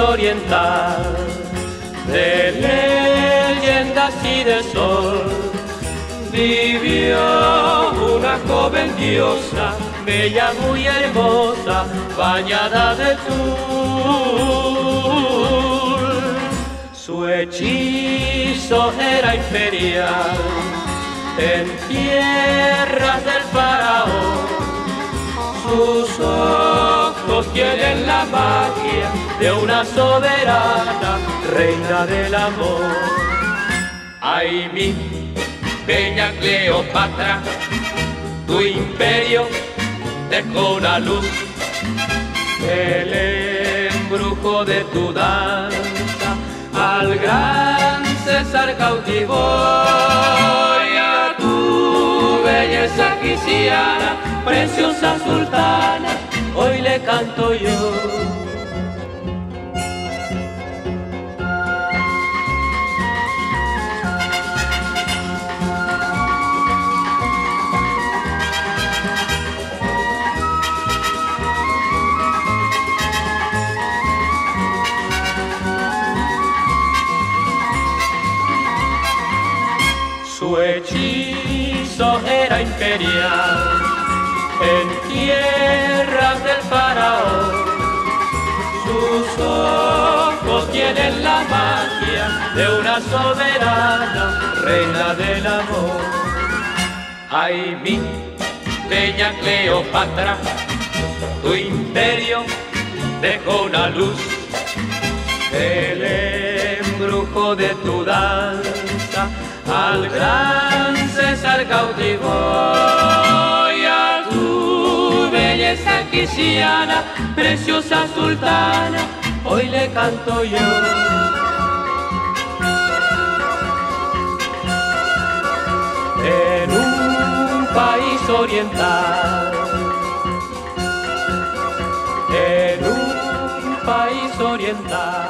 oriental, de leyendas y de sol, vivió una joven diosa, bella, muy hermosa, bañada de tul. Su hechizo era imperial en tierras del faraón. Sus ojos tienen la magia de una soberana reina del amor. Ay, mi bella Cleopatra, tu imperio dejó una luz. El embrujo de tu danza al gran César cautivó, y a tu belleza quisiera, preciosa sultana, hoy le canto yo. Su hechizo era imperial en tierras del faraón. Sus ojos tienen la magia de una soberana reina del amor. Ay, mi bella Cleopatra, tu imperio dejó una luz. El embrujo de tu danza al gran César cautivó, y a tu belleza quisiana, preciosa sultana, hoy le canto yo. En un país oriental, en un país oriental,